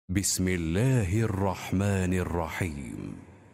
بسم الله الرحمن الرحيم.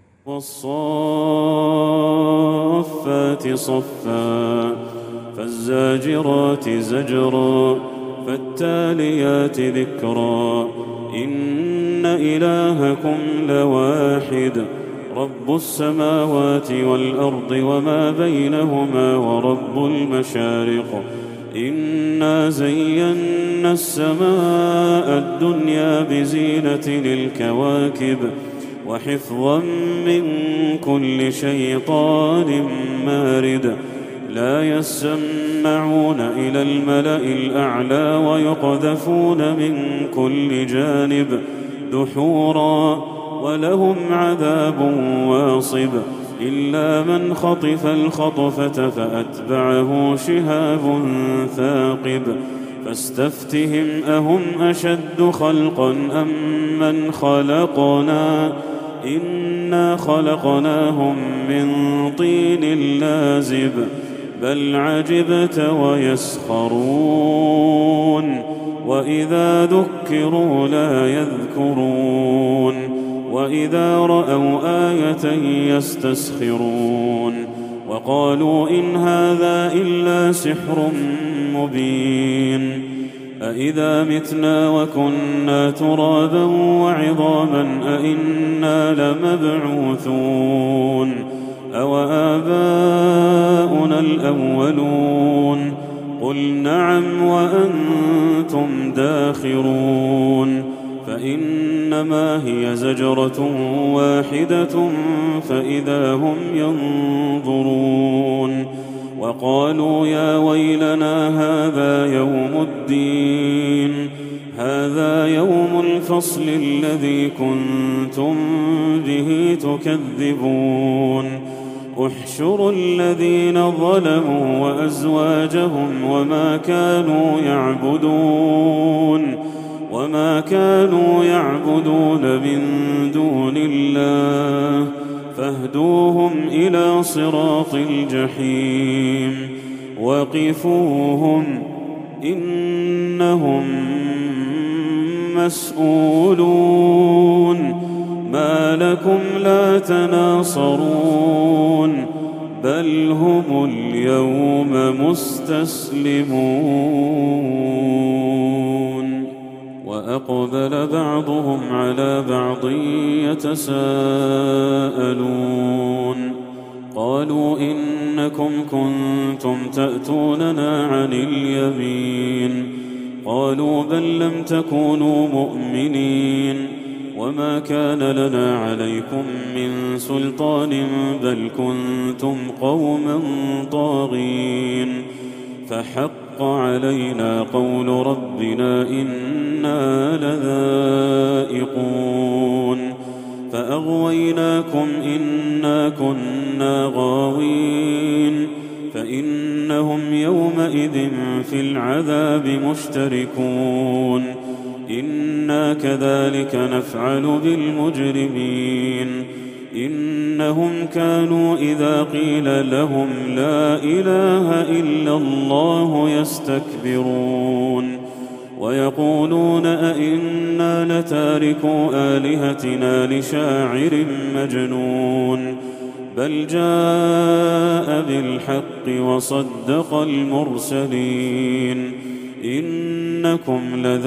والصافات صفا فالزاجرات زجرا فالتاليات ذكرا إن إلهكم لواحد رب السماوات والأرض وما بينهما ورب المشارق إنا زينا السماء الدنيا بزينة للكواكب وحفظا من كل شيطان مارد لا يسمعون إلى الملأ الأعلى ويقذفون من كل جانب دحورا ولهم عذاب واصب إلا من خطف الخطفة فأتبعه شهاب ثاقب فاستفتهم أهم أشد خلقا أم من خلقنا إنا خلقناهم من طين لازب بل عجبت ويسخرون وإذا ذكروا لا يذكرون وإذا رأوا آية يستسخرون وقالوا إن هذا إلا سحر مبين أإذا متنا وكنا ترابا وعظاما أإنا لمبعوثون أوآباؤنا الأولون قل نعم وأنتم داخرون فإنما هي زجرة واحدة فإذا هم ينظرون وقالوا يا ويلنا هذا يوم الدين هذا يوم الفصل الذي كنتم به تكذبون احشروا الذين ظلموا وأزواجهم وما كانوا يعبدون من دون الله فاهدوهم إلى صراط الجحيم وقفوهم إنهم مسؤولون ما لكم لا تناصرون بل هم اليوم مستسلمون وأقبل بعضهم على بعض يتساءلون قالوا إنكم كنتم تأتوننا عن اليمين قالوا بل لم تكونوا مؤمنين وما كان لنا عليكم من سلطان بل كنتم قوما طاغين فحق علينا قول ربنا إنا لذائقون فأغويناكم إنا كنا غاوين فإنهم يومئذ في العذاب مشتركون إنا كذلك نفعل بالمجرمين إنهم كانوا إذا قيل لهم لا إله إلا الله يستكبرون ويقولون أئنا لتاركو آلهتنا لشاعر مجنون بل جاء بالحق وصدق المرسلين إنكم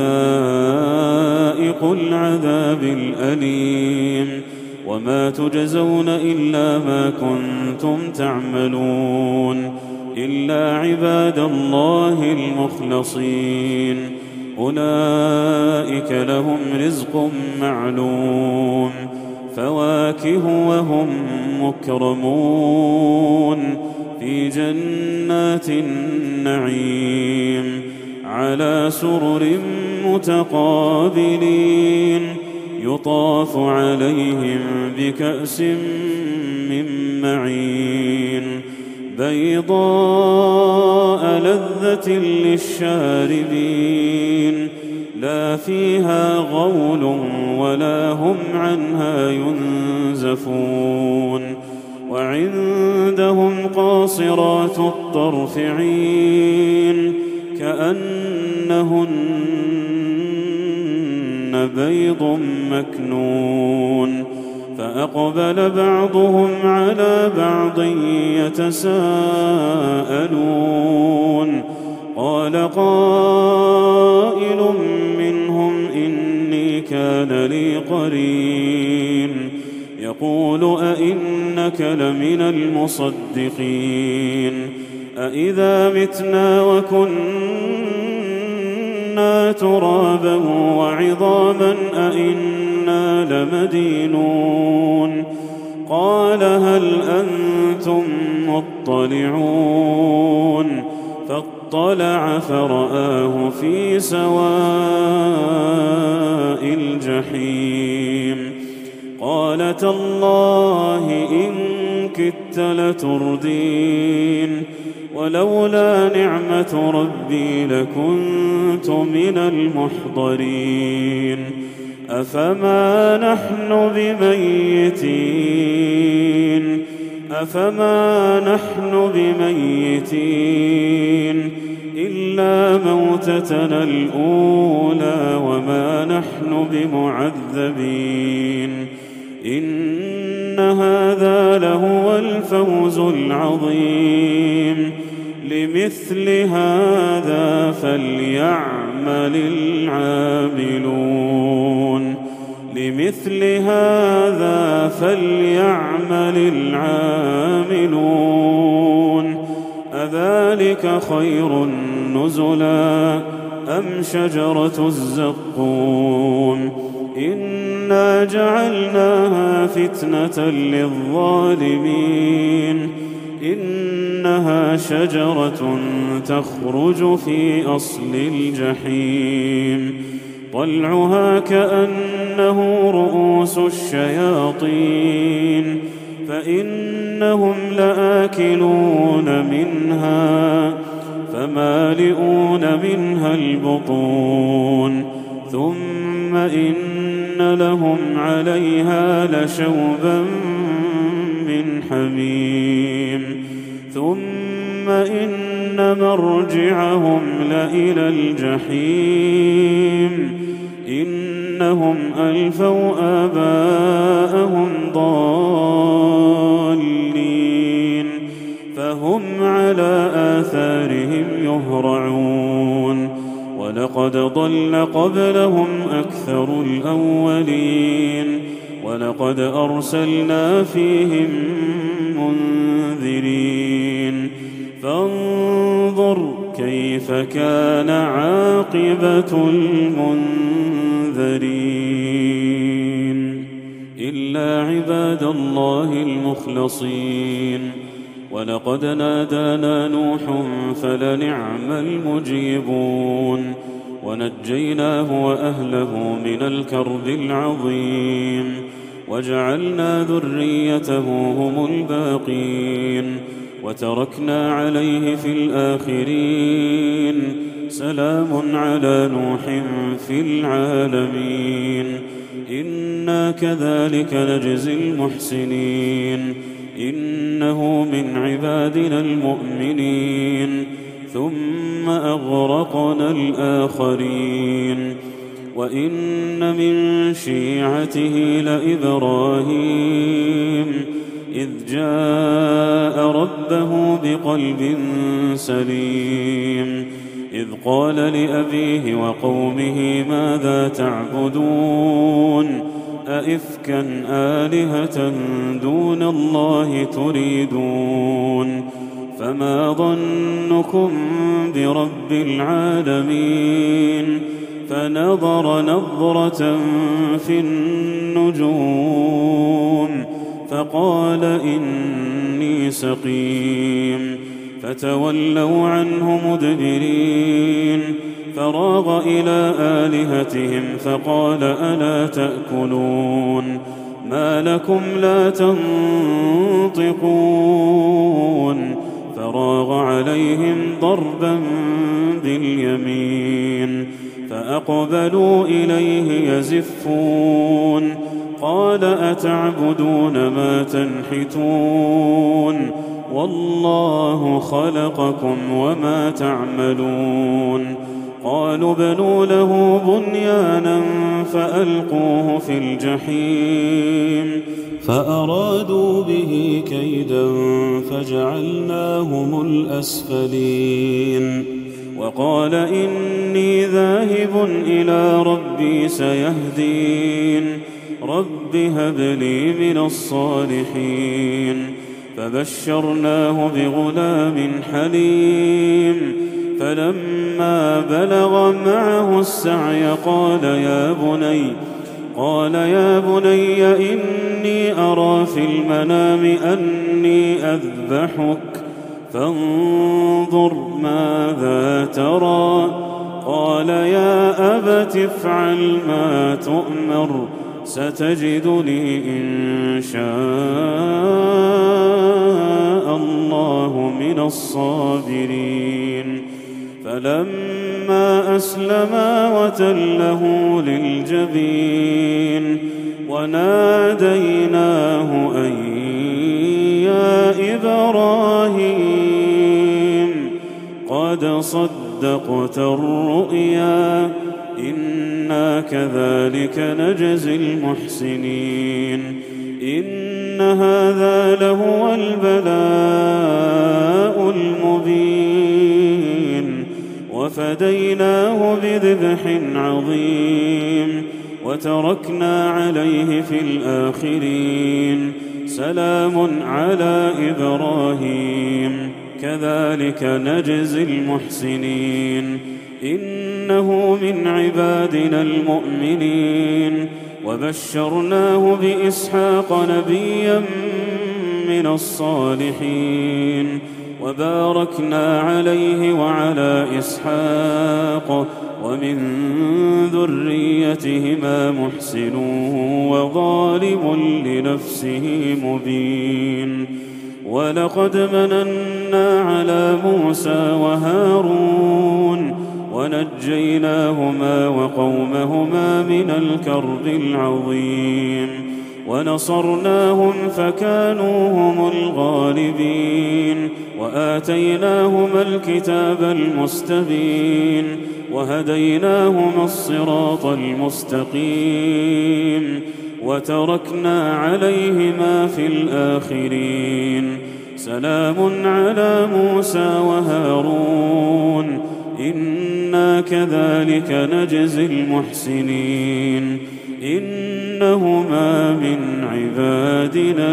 لذائق العذاب الأليم وما تجزون إلا ما كنتم تعملون إلا عباد الله المخلصين أولئك لهم رزق معلوم فواكه وهم مكرمون في جنات النعيم على سرر متقابلين يطاف عليهم بكأس من معين بيضاء لذة للشاربين لا فيها غول ولا هم عنها ينزفون وعندهم قاصرات الطرف عين كأنهن بيض مكنون فأقبل بعضهم على بعض يتساءلون قال قائل منهم إني كان لي قرين يقول أئنك لمن المصدقين أئذا متنا وكنا ترابا وعظاما أئنا لمدينون قال هل أنتم مطلعون فاطلع فرآه في سواء الجحيم قال تالله إن كدت لتردين ولولا نعمة ربي لكنت من المحضرين أفما نحن بميتين إلا موتتنا الأولى وما نحن بمعذبين إن هذا لهو الفوز العظيم لمثل هذا فليعمل العاملون أذلك خير نزلا أم شجرة الزقوم إنا جعلناها فتنة للظالمين إنها شجرة تخرج في أصل الجحيم طلعها كأنه رؤوس الشياطين فإنهم لآكلون منها فمالئون منها البطون ثم إن لهم عليها لشوبا من حميم ثم إن مرجعهم لإلى الجحيم إنهم ألفوا آباءهم ضالين فهم على آثارهم يهرعون ولقد ضل قبلهم أكثر الأولين ولقد أرسلنا فيهم منذرين فانظر كيف كان عاقبة المنذرين إلا عباد الله المخلصين ولقد نادانا نوح فلنعم المجيبون ونجيناه وأهله من الكرب العظيم وجعلنا ذريته هم الباقين وتركنا عليه في الآخرين سلام على نوح في العالمين إنا كذلك نجزي المحسنين إنه من عبادنا المؤمنين ثم أغرقنا الآخرين وإن من شيعته لإبراهيم إذ جاء ربه بقلب سليم إذ قال لأبيه وقومه ماذا تعبدون أئفكا آلهة دون الله تريدون فما ظنكم برب العالمين فنظر نظرة في النجوم فقال إني سقيم فتولوا عنه مدبرين فراغ إلى آلهتهم فقال ألا تأكلون ما لكم لا تنطقون فراغ عليهم ضربا باليمين فأقبلوا إليه يزفون قال أتعبدون ما تنحتون والله خلقكم وما تعملون قالوا ابنوا له بنيانا فألقوه في الجحيم فأرادوا به كيدا فجعلناهم الأسفلين وقال إني ذاهب إلى ربي سيهدين رب هب لي من الصالحين فبشرناه بغلام حليم فلما بلغ معه السعي قال يا بني إني أرى في المنام أني أذبحك فانظر ماذا ترى قال يا أبت افعل ما تؤمر ستجدني إن شاء الله من الصابرين فلما أسلما وتله للجبين وناديناه أن يا إبراهيم قد صدقت الرؤيا إنا كذلك نجزي المحسنين إن هذا لهو البلاء المبين وفديناه بذبح عظيم وتركنا عليه في الآخرين سلام على إبراهيم كذلك نجزي المحسنين إنه من عبادنا المؤمنين وبشرناه بإسحاق نبيا من الصالحين وباركنا عليه وعلى إسحاق ومن ذريتهما محسن وظالم لنفسه مبين ولقد مننا على موسى وهارون ونجيناهما وقومهما من الكرب العظيم ونصرناهم فكانوا هم الغالبين وآتيناهما الكتاب المستبين وهديناهما الصراط المستقيم وتركنا عليهما في الآخرين سلام على موسى وهارون إنا كذلك نجزي المحسنين إنهما من عبادنا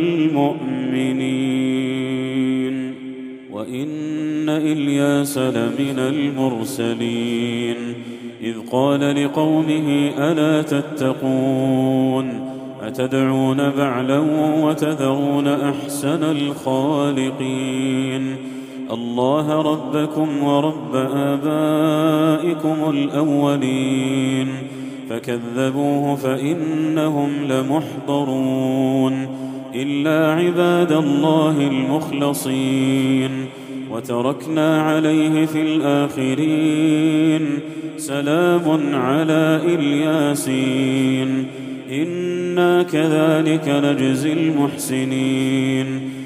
المؤمنين وإن إلياس لمن المرسلين إذ قال لقومه ألا تتقون أتدعون بعلا وتذرون أحسن الخالقين الله ربكم ورب آبائكم الأولين فكذبوه فإنهم لمحضرون إلا عباد الله المخلصين وتركنا عليه في الآخرين سلام على الياسين إنا كذلك نجزي المحسنين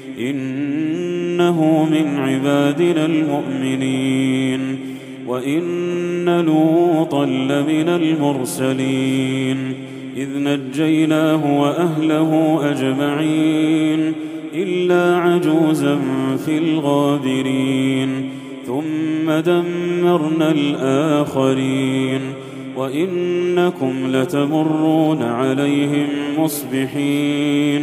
إنه من عبادنا المؤمنين وإن لوطا لمن المرسلين إذ نجيناه وأهله أجمعين إلا عجوزا في الغابرين ثم دمرنا الآخرين وإنكم لتمرون عليهم مصبحين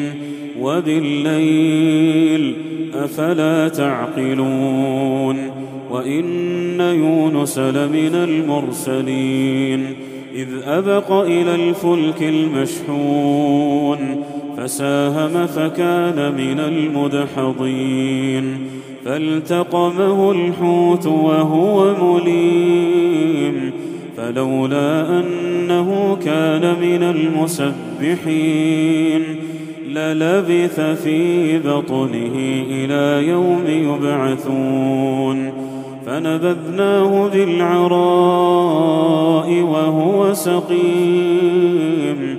وبالليل أفلا تعقلون وإن يونس لمن المرسلين إذ أبق إلى الفلك المشحون فساهم فكان من المدحضين فالتقمه الحوت وهو مليم فلولا أنه كان من المسبحين للبث في بطنه إلى يوم يبعثون فنبذناه بالعراء وهو سقيم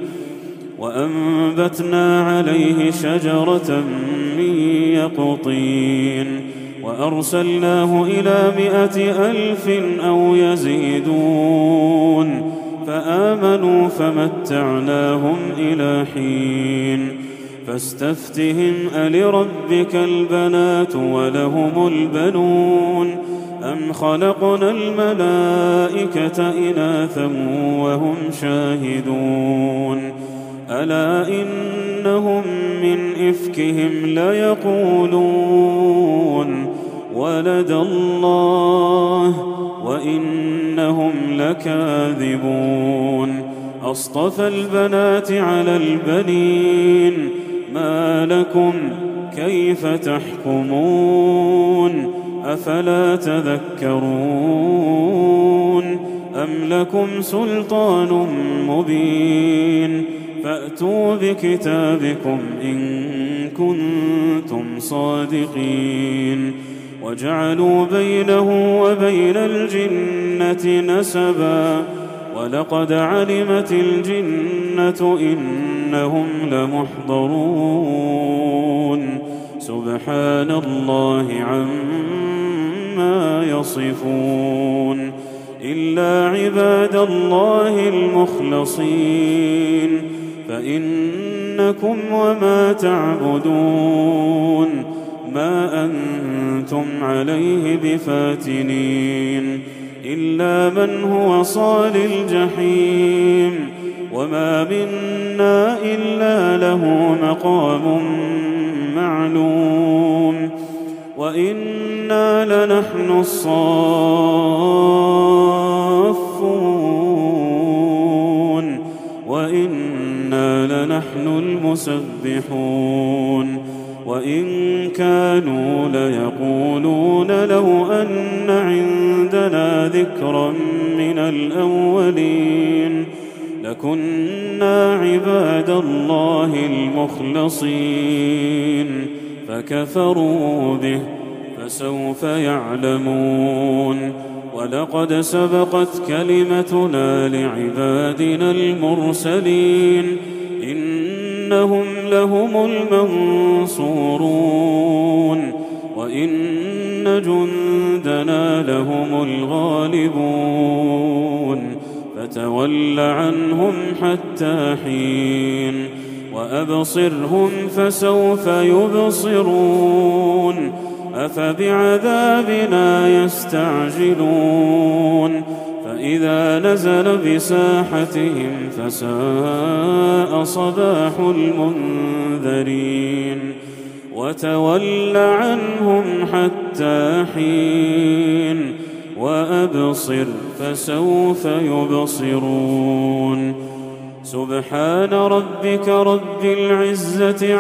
وأنبتنا عليه شجرة من يقطين وأرسلناه إلى 100,000 أو يزيدون فآمنوا فمتعناهم إلى حين فاستفتهم ألربك البنات ولهم البنون أم خلقنا الملائكة إناثا وهم شاهدون ألا إنهم من إفكهم ليقولون ولد الله وإنهم لكاذبون أصطفى البنات على البنين ما لكم كيف تحكمون أفلا تذكرون أم لكم سلطان مبين فأتوا بكتابكم إن كنتم صادقين وجعلوا بينه وبين الجنة نسبا ولقد علمت الجنة إنهم لمحضرون سبحان الله عما يصفون إلا عباد الله المخلصين فإنكم وما تعبدون ما أنتم عليه بفاتنين إلا من هو صال الجحيم وما منا إلا له مقام معلوم وإنا لنحن الصافون وإنا لنحن المسبحون وإن كانوا ليقولون لو أن عندنا ذكرا من الأولين لكنا عباد الله المخلصين فكفروا به فسوف يعلمون ولقد سبقت كلمتنا لعبادنا المرسلين إنهم لهم المنصورون وإن جندنا لهم الغالبون فتول عنهم حتى حين وأبصرهم فسوف يبصرون أفبعذابنا يستعجلون فإذا نزل بساحتهم فساء صباح المنذرين وتول عنهم حتى حين وأبصر فسوف يبصرون سبحان ربك رب العزة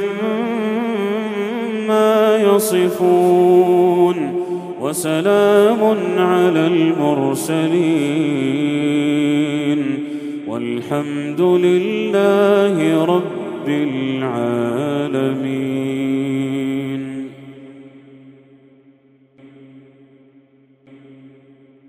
عما يصفون وسلام على المرسلين والحمد لله رب العالمين.